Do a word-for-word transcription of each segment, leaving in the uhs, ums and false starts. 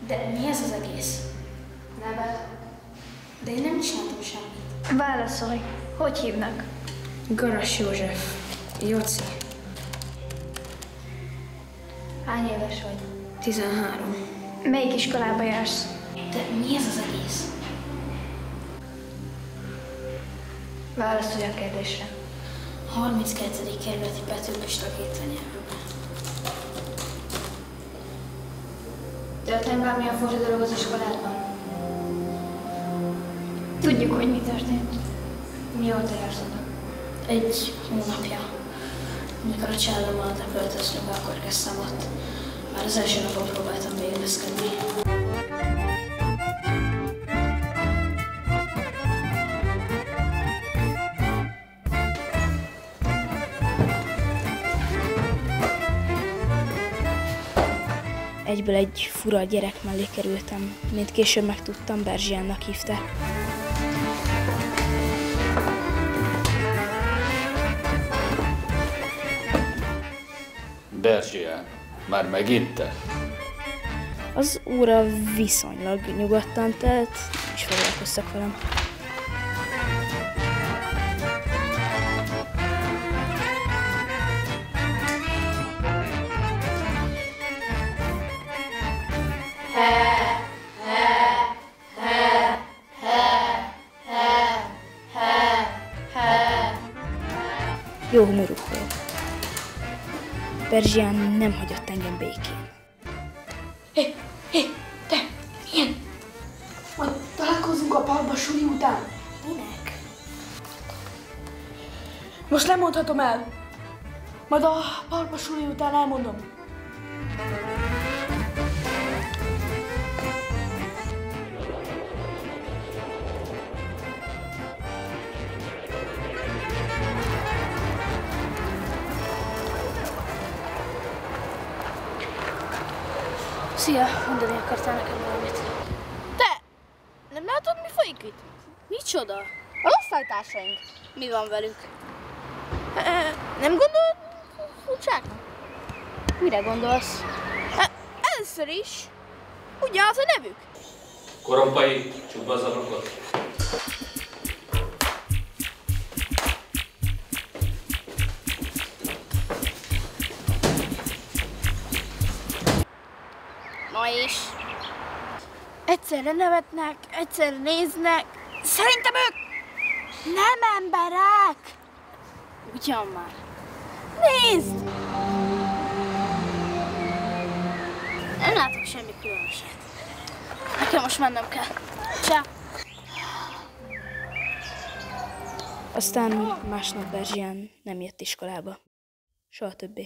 De mi ez az egész? Neve? De én nem csináltam semmit. Válaszolj. Hogy hívnak? Garas József. Jóci. Hány éves vagy? tizenhárom. Melyik iskolába jársz? De mi ez az egész? Válaszolj a kérdésre. harminckettedik kerületi Petőpest rakétanyelvőben. Történt bármilyen furcsa dolog az iskoládban? Tudjuk, hogy mi történt. Mióta jársz oda? Egy hónapja. Amikor a családommal beköltöztünk, akkor kezdtem ott. Már az első napon próbáltam beilleszkedni. Egyből egy fura gyerek mellé kerültem, mint később megtudtam, Berzsiánnak hívták. Berzsián, már megint te? Az óra viszonylag nyugodtan telt, és foglalkoztak velem. Jó humoruk volt. Berzsián nem hagyott engem békén. Hé, hé, te, ilyen! Majd találkozunk a parkba suli után. Minek? Most nem mondhatom el. Majd a parkba suli után elmondom. Szia, mondani akartál nekem valamit. Te! Nem látod, mi folyik itt? Micsoda? A osztálytársaink. Mi van velük? E, nem gondolod furcsáknak? Mire gondolsz? E, először is. Ugyanaz a nevük. Korompai, csukd be az ablakot. Na és? Egyszerre nevetnek, egyszerre néznek. Szerintem ők nem emberek! Ugyan már. Nézd! Nem látok semmi különöset. Nekem most mennem kell. Csá! Aztán másnap Berzsián nem jött iskolába. Soha többé.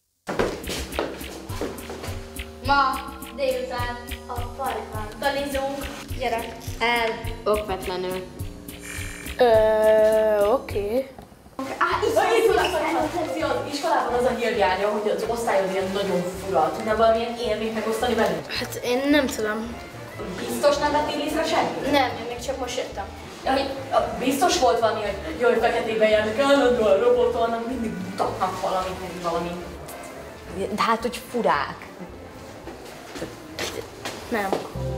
Ma délután a parkban talizunk. Gyere, el. Okvetlenül. Ö, oké. Az iskolában az a nyíljánya, hogy az osztályod ilyen nagyon fura. Tudnál valamilyen élményt megosztani velünk? Hát én nem tudom. Biztos nem vettél észre semmit? Nem, én még csak most jöttem. Ja, biztos volt valami, hogy jaj, feketében járnak állandóan robotolnak, mindig mutatnak valamit, meg valami. De hát, hogy furák. Nem.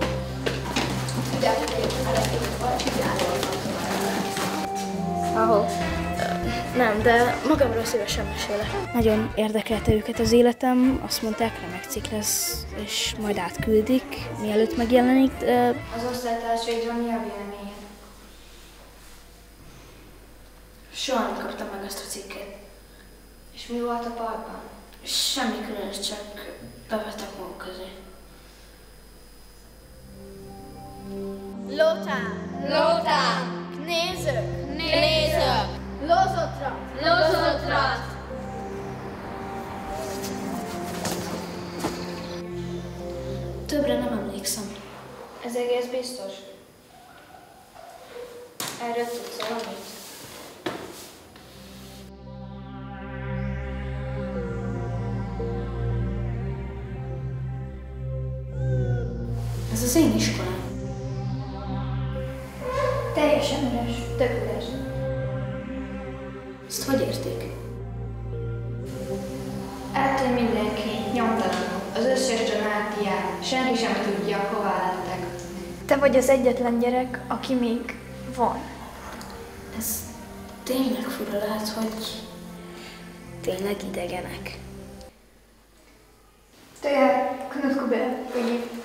Ahol? Nem, de magamról szívesen mesélek. Nagyon érdekelte őket az életem, azt mondták, remek cikk lesz, és majd átküldik, mielőtt megjelenik, de... Az osztálytársaidról mi a véleményed? Soha nem kaptam meg azt a cikket. És mi volt a parkban? Semmi különös, csak bevettek maguk közé. Lótán! Lótán! Nézők! Nézők! Lózotrat! Lózotrat! Többre nem emlékszem. Ez egész biztos? Erről tudsz valamit? Ez az én iskolám. Teljesen üres, tök üres. Ezt hogy érték? Eltűnt mindenki, nyomtalanul. Az összes tanár, diák, senki sem tudja, hová lettek. Te vagy az egyetlen gyerek, aki még van. Ez tényleg fura, lehet, hogy Tényleg idegenek. To je Knut Kubel, vidím.